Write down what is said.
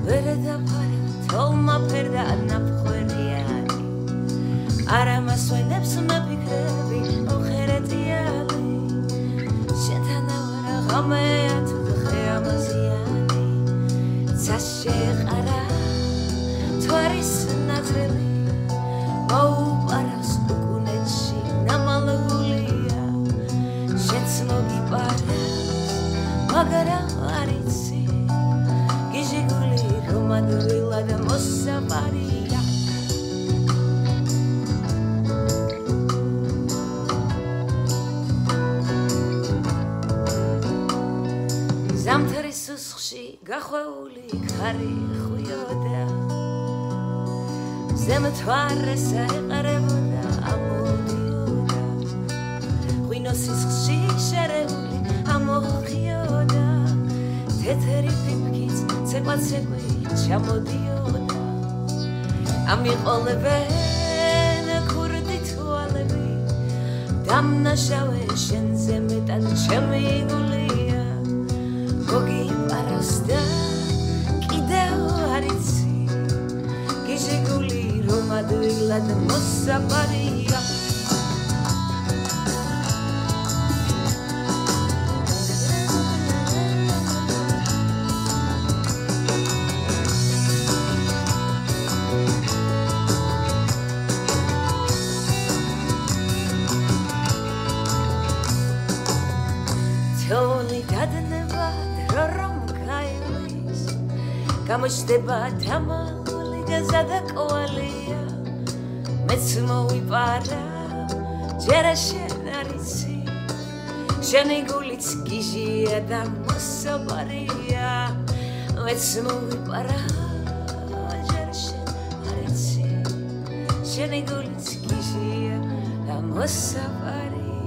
Vereda para tolma perda anapkhoriani Ara maswenebs mepikrebi ocheretiali Shetana vara ghamea tu dkhamaziani Tsashekh ara twaris natreli Mau paras ukunetshi namalagulia Shetsmogi paras magara aritsi Gijiguli romadurila da mossa paria Zamteris susxi gakhuli khari khuyoda Zemtware saeqareboda amodioda Khinosis xi sherevuli amokhiyoda Teteri pipkits tseqvatseqvi chamodioda Amiqoleven kurdi tualevi Damnashave shenze metan chemigulia Gogi parasta kideo aritsi Gijiguli romadrila da mossa paria Toli dadneba drorom kailis Gamochდება tamali da zadaqvalia მეც მოვიპარა ჯერ შენ არიცი შენი გულიც გიჟია და მოსაბარია მეც მოვიპარა ჯერ შენ არიცი შენი გულიც გიჟია და მოსაბარია